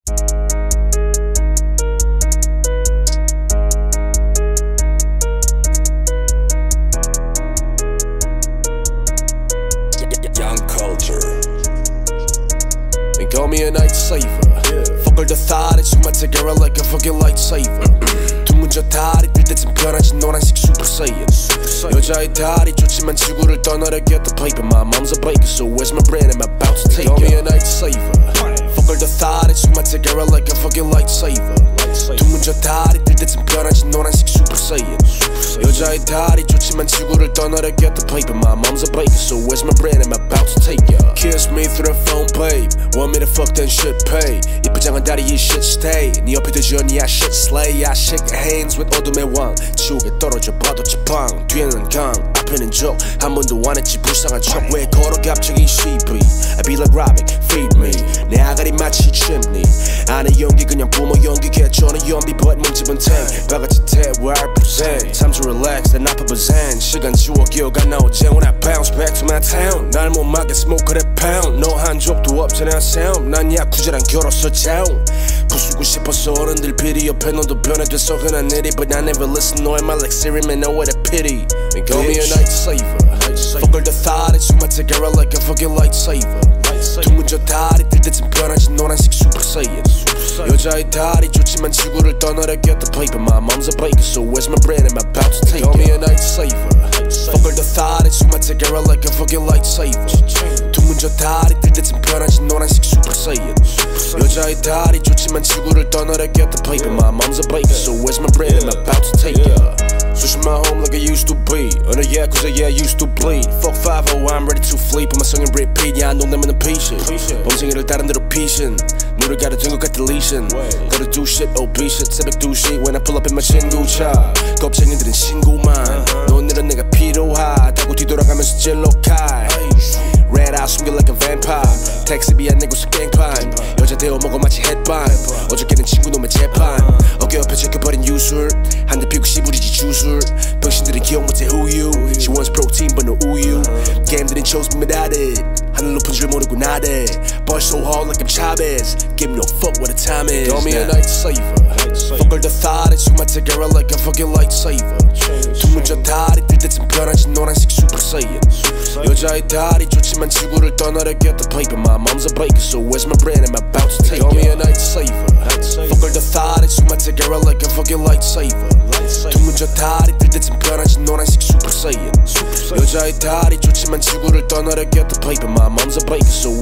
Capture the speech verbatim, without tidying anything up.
Call me a night saver. Fuck all the thought, it's my take her like a fucking lightsaber. 두 문저 다리 뜰 때쯤 변하지 노란색 super saiyan. 여자의 다리 좋지만 지구를 떠나려 get the paper. My mom's a baker, so where's my bread? I'm about to take it. Call me a night saver. Fuck all the thought, it's my take her like a fucking lightsaber. 두 문저 다리 뜰 때쯤 변하지 노란색 super saiyan. 여자의 다리 좋지만 지구를 떠나려 get the paper. My mom's a baker, so where's my bread? I'm about to take it. Kiss me through the phone, babe. Want me to fuck then shit pay. 이쁘장한 다리 이 shit stay. 네 옆에 대전이 I shit slay. I shake hands with 어둠의 왕. 지옥에 떨어져 봐도 지팡. 뒤에는 강 앞에는 적. 한 번도 안 했지 불쌍한 척. 왜 걸어 갑자기 시비. I be like Robin, feed me. 내 아가리 마치 chimney. 안에 연기 그냥 뿜어 연기 개쩌는 연비 but 문집은 탱. 바가지 태워 I present. Time to relax 난 아파 부산. 시간 지워 기억 안 나오지 when I bounce back to my town. 날 못 막게 smoke that pound. 너 한 적도 없잖아 sound. 난 야쿠자랑 결혼서 down. 부수고 싶어서 어른들 비리 옆에 너도 변해돼서 흔한 일이 but I never listen no am I like Siri man no what a pity. And call me a night saver. Fuck all the thought it's my take her like a fucking lightsaber. 두 문저 다리 뜰 때쯤 변하지 노란색 super saiyan. 여자의 다리 좋지만 지구를 떠나려 get the paper. My mom's a baker, so where's my bread? I'm about to take it. Call me a night saver. Fuck all the thought it's my take her like a fucking lightsaber. 두 문저 다리 뜰 때쯤 변하지 노란색 super saiyan. 여자의 다리 좋지만 지구를 떠나려 get the paper. My mom's a baker, so where's my bread? I'm about to take it. Switching my home like I used to be. On a yeah, cause I yeah, I used to bleed. Fuck five oh, I'm ready to flee. Put my song in repeat, yeah, I know them in the patient. 범생이를 다른 데로 피신. 노를 가려 된 것 같은 lesion. Gotta do shit, oh B shit. 새벽 두 시 when I pull up in my 친구차. 겁쟁이들은 신고만. 너네는 내가 필요하다고 뒤돌아가면서 찔러kai. Red eye 숨겨 like a vampire. 택시비 안 내고서 깽판. 여자 대어 먹어 마치 햇반. 어저께는 친구 놈의 재판. 어깨 옆에 적혀버린 유술. 한 대 피고 씨부리지 주술. 병신들은 기억 못해 who you. She wants protein but no 우유. 게임들은 chose me without it. 하늘 높은 줄 모르고 나대. Ball so hard like I'm Chavez. Give me no fuck what the time is. Call me a night saver. Fuck all the thought it's my take her like a fucking lightsaber. 두 문저 다리 뜰 때쯤 변하지 노란색 super saiyan. 여자의 다리 좋지만 지구를 떠나려 get the paper. My mom's a baker, so where's my bread? I'm about to take it. Call me a night saver. Fuck all the thought it's my take her like a fucking lightsaber. 두 문저 다리 뜰 때쯤 변하지 노란색 super saiyan. 여자의 다리 좋지만 지구를 떠나려 get the paper. My mom's a baker, so